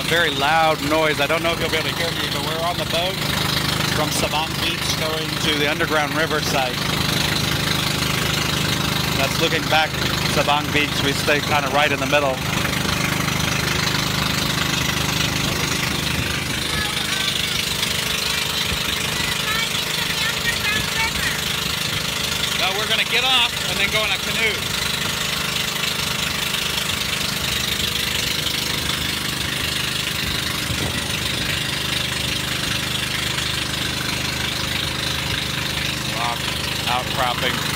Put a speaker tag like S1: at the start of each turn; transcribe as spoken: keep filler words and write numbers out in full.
S1: very loud noise. I don't know if you'll be able to hear me, but we're on the boat from Sabang Beach going to the underground river site. That's looking back Sabang Beach. We stay kind of right in the middle. Now we're going to get off and then go in a canoe. Rock outcropping.